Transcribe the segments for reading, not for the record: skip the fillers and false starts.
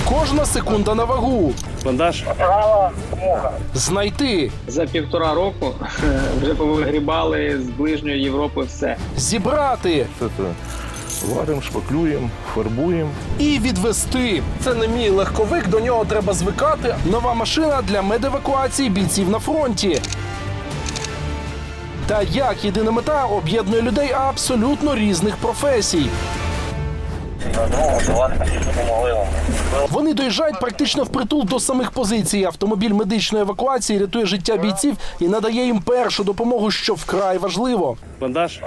Кожна секунда на вагу. Бандаж. Знайти. За 1,5 року вже повигрібали з ближньої Європи все. Зібрати. Варимо, шпаклюємо, фарбуємо. І відвести. Це не мій легковик, до нього треба звикати. Нова машина для медевакуації бійців на фронті. Та як єдина мета об'єднує людей абсолютно різних професій. Вони доїжджають практично впритул до самих позицій. Автомобіль медичної евакуації рятує життя бійців і надає їм першу допомогу, що вкрай важливо. Бандаж.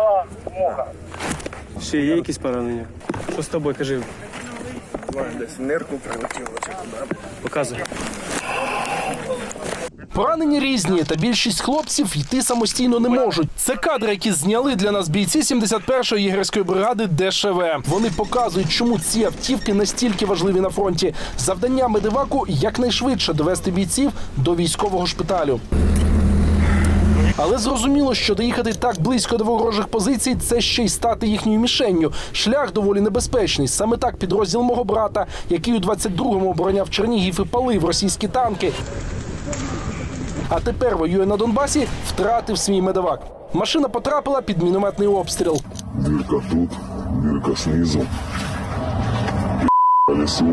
Ще є якісь поранення? Що з тобою, кажи? Десь в нирку прилетіло чи куди. Показуй. Поранені різні, та більшість хлопців йти самостійно не можуть. Це кадри, які зняли для нас бійці 71-ї єгерської бригади ДШВ. Вони показують, чому ці автівки настільки важливі на фронті. Завдання медеваку – якнайшвидше довести бійців до військового шпиталю. Але зрозуміло, що доїхати так близько до ворожих позицій – це ще й стати їхньою мішенню. Шлях доволі небезпечний. Саме так підрозділ мого брата, який у 22-му обороняв Чернігів і палив російські танки, а тепер воює на Донбасі, втратив свій медевак. Машина потрапила під мінометний обстріл. Дірка тут, дірка знизу. Колесо.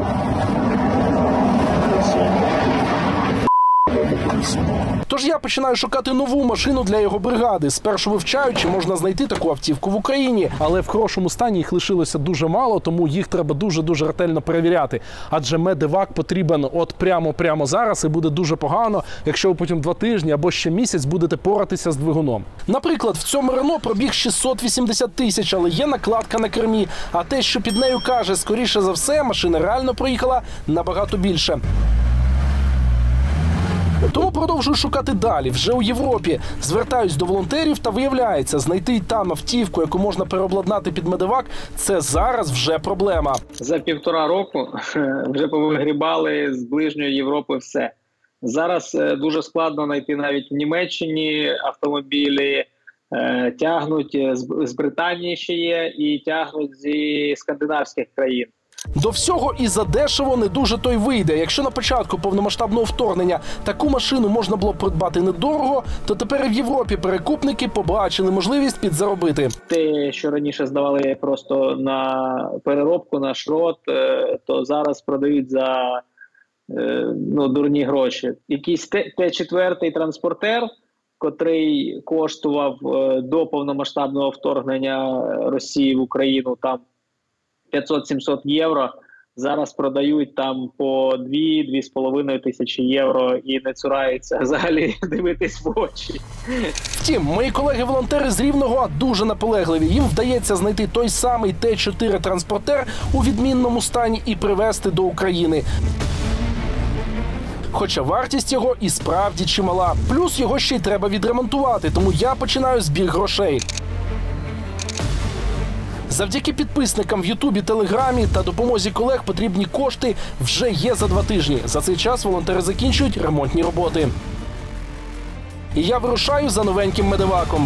Тож я починаю шукати нову машину для його бригади. Спершу вивчаю, чи можна знайти таку автівку в Україні. Але в хорошому стані їх лишилося дуже мало, тому їх треба дуже-дуже ретельно перевіряти. Адже медевак потрібен от прямо зараз, і буде дуже погано, якщо ви потім 2 тижні або ще місяць будете поратися з двигуном. Наприклад, в цьому Рено пробіг 680 тисяч, але є накладка на кермі. А те, що під нею каже, скоріше за все, машина реально проїхала набагато більше. Тому продовжую шукати далі, вже у Європі. Звертаюсь до волонтерів та виявляється, знайти там автівку, яку можна переобладнати під медевак – це зараз вже проблема. За 1,5 року вже повигрібали з ближньої Європи все. Зараз дуже складно знайти навіть в Німеччині автомобілі, тягнуть з Британії ще є і тягнуть зі скандинавських країн. До всього і задешево не дуже то й вийде. Якщо на початку повномасштабного вторгнення таку машину можна було придбати недорого, то тепер і в Європі перекупники побачили можливість підзаробити. Те, що раніше здавали просто на переробку, на шрот, то зараз продають за дурні гроші. Якийсь Т-4 транспортер, котрий коштував до повномасштабного вторгнення Росії в Україну там 500-700 євро, зараз продають там по 2-2,5 тисячі євро і не цураються взагалі дивитись в очі. Втім, мої колеги-волонтери з Рівного дуже наполегливі. Їм вдається знайти той самий Т-4 транспортер у відмінному стані і привезти до України. Хоча вартість його і справді чимала. Плюс його ще й треба відремонтувати, тому я починаю збір грошей. Завдяки підписникам в Ютубі, Телеграмі та допомозі колег потрібні кошти вже є за 2 тижні. За цей час волонтери закінчують ремонтні роботи. І я вирушаю за новеньким медеваком.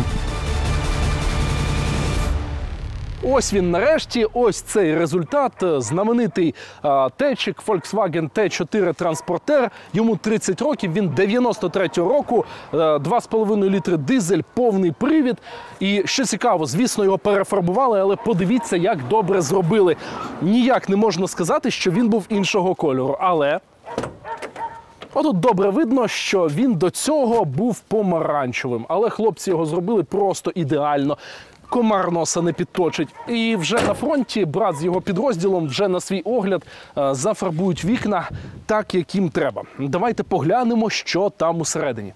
Ось він нарешті, ось цей результат. Знаменитий течик Volkswagen T4 транспортер. Йому 30 років, він 93-го року, 2,5 літри дизель, повний привід. І що цікаво, звісно, його перефарбували, але подивіться, як добре зробили. Ніяк не можна сказати, що він був іншого кольору, але отут добре видно, що він до цього був помаранчевим. Але хлопці його зробили просто ідеально. Комар носа не підточить. І вже на фронті брат з його підрозділом вже на свій огляд зафарбують вікна так, як їм треба. Давайте поглянемо, що там усередині.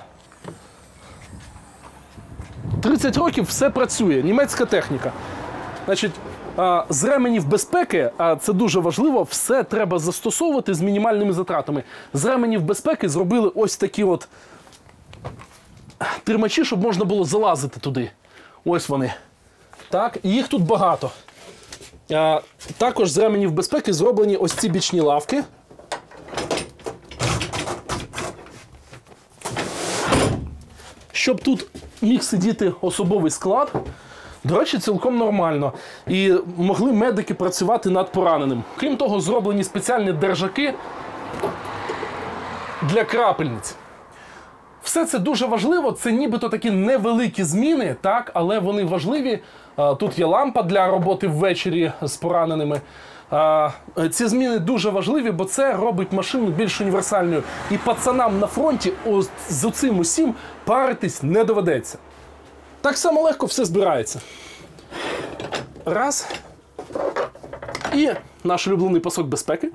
30 років все працює. Німецька техніка. Значить, з ременів безпеки, це дуже важливо, все треба застосовувати з мінімальними затратами. З ременів безпеки зробили ось такі от тримачі, щоб можна було залазити туди. Ось вони. Так, і їх тут багато. Також з ременів безпеки зроблені ось ці бічні лавки. Щоб тут міг сидіти особовий склад. До речі, цілком нормально. І могли медики працювати над пораненим. Крім того, зроблені спеціальні держаки для крапельниць. Все це дуже важливо, це нібито такі невеликі зміни, так, але вони важливі. Тут є лампа для роботи ввечері з пораненими. Ці зміни дуже важливі, бо це робить машину більш універсальною. І пацанам на фронті з цим усім паритись не доведеться. Так само легко все збирається. Раз. І наш улюблений пасок безпеки.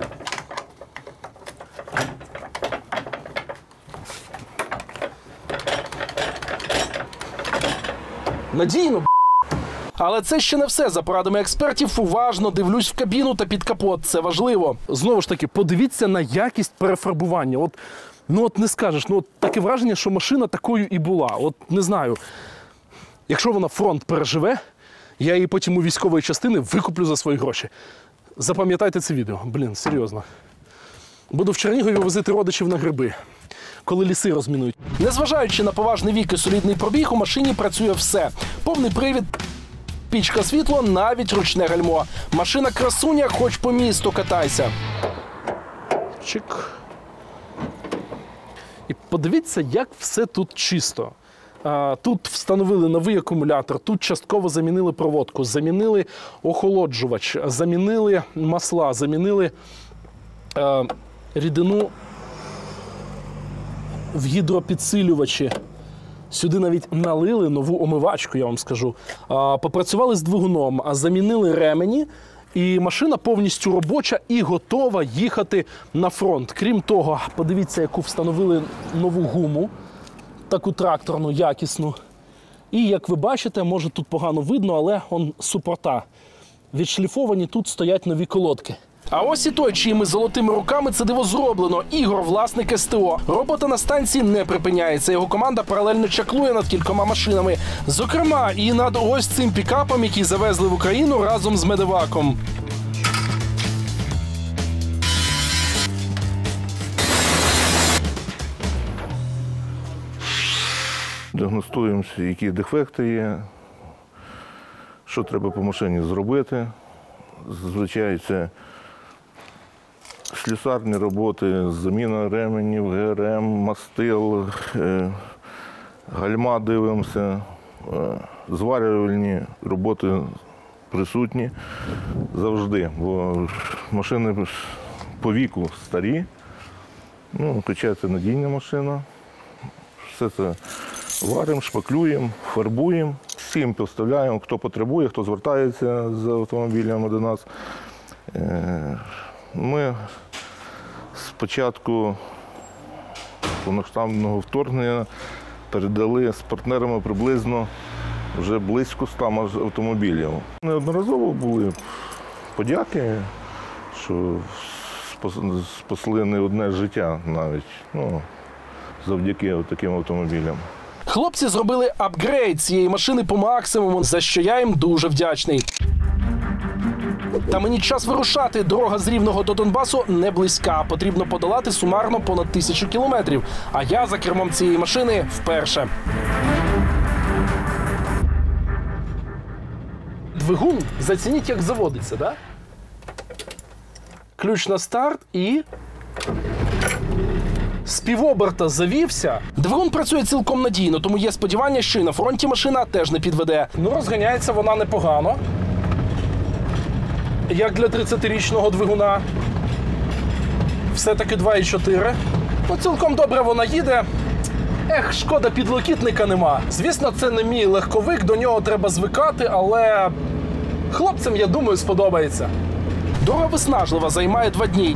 Надійно. Але це ще не все. За порадами експертів, уважно дивлюсь в кабіну та під капот. Це важливо. Знову ж таки, подивіться на якість перефарбування. От не скажеш, таке враження, що машина такою і була. От не знаю. Якщо вона фронт переживе, я її потім у військової частини викуплю за свої гроші. Запам'ятайте це відео. Серйозно. Буду в Чернігові возити родичів на гриби, коли ліси розмінують. Незважаючи на поважний вік і солідний пробіг, у машині працює все. Повний привід, пічка, світло, навіть ручне гальмо. Машина красуня, хоч по місту катайся. Чик. І подивіться, як все тут чисто. Тут встановили новий акумулятор, тут частково замінили проводку, замінили охолоджувач, замінили масла, замінили рідину в гідропідсилювачі. Сюди навіть налили нову омивачку, я вам скажу. Попрацювали з двигуном, замінили ремені, і машина повністю робоча і готова їхати на фронт. Крім того, подивіться, яку встановили нову гуму, таку тракторну, якісну. І, як ви бачите, може тут погано видно, але супорта відшліфовані, тут стоять нові колодки. А ось і той, чиїми золотими руками це диво зроблено. Ігор, власник СТО. Робота на станції не припиняється. Його команда паралельно чаклує над кількома машинами. Зокрема, і над ось цим пікапом, який завезли в Україну разом з медеваком. Діагностуємося, які дефекти є, що треба по машині зробити. Зазвичай це слюсарні роботи, заміна ременів, ГРМ, мастил, гальма дивимося, зварювальні роботи присутні завжди, бо машини по віку старі, хоча це надійна машина. Все це варимо, шпаклюємо, фарбуємо, всім поставляємо, хто потребує, хто звертається з автомобілями до нас. Ми з початку повномасштабного вторгнення передали з партнерами приблизно вже близько 100 автомобілів. Неодноразово були подяки, що спасли не одне життя навіть, завдяки таким автомобілям. Хлопці зробили апгрейд цієї машини по максимуму, за що я їм дуже вдячний. Та мені час вирушати. Дорога з Рівного до Донбасу не близька. Потрібно подолати сумарно понад 1000 кілометрів. А я за кермом цієї машини вперше. Двигун, зацініть, як заводиться, да? Ключ на старт і... з півоберта завівся. Двигун працює цілком надійно, тому є сподівання, що і на фронті машина теж не підведе. Розганяється вона непогано. Як для 30-річного двигуна. Все-таки 2,4. Цілком добре вона їде. Шкода, підлокітника нема. Звісно, це не мій легковик, до нього треба звикати, але хлопцям, я думаю, сподобається. Дорога виснажлива, займає 2 дні.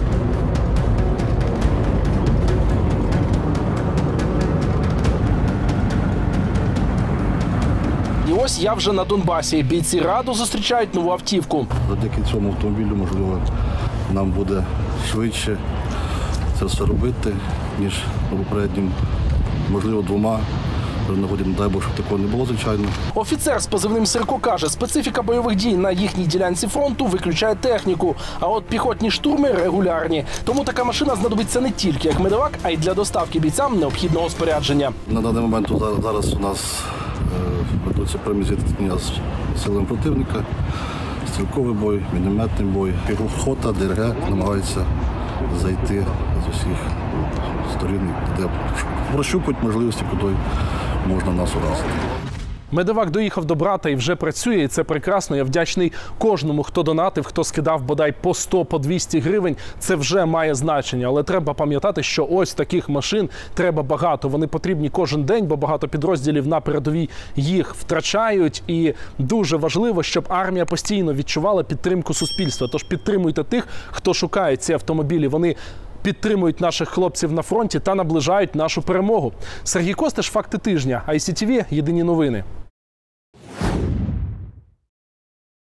І ось я вже на Донбасі. Бійці радо зустрічають нову автівку. Завдяки цьому автомобілю, можливо, нам буде швидше це все робити, ніж на попередньому, можливо, 2. При нагоді, не дай Бог, щоб такого не було, звичайно. Офіцер з позивним Сирко каже, специфіка бойових дій на їхній ділянці фронту виключає техніку, а от піхотні штурми регулярні. Тому така машина знадобиться не тільки як медевак, а й для доставки бійцям необхідного спорядження. На даний момент зараз у нас ведуться прямі зіткнення з силами противника, стрілковий бой, мінометний бой. Піхота, ДРГ намагаються зайти з усіх сторін, де прощупують можливості, куди можна нас уразити. Медевак доїхав до брата і вже працює, і це прекрасно. Я вдячний кожному, хто донатив, хто скидав бодай по 100, по 200 гривень. Це вже має значення. Але треба пам'ятати, що ось таких машин треба багато. Вони потрібні кожен день, бо багато підрозділів на передовій їх втрачають. І дуже важливо, щоб армія постійно відчувала підтримку суспільства. Тож підтримуйте тих, хто шукає ці автомобілі. Вони підтримують наших хлопців на фронті та наближають нашу перемогу. Сергій Костиш, «Факти тижня», ICTV, єдині новини.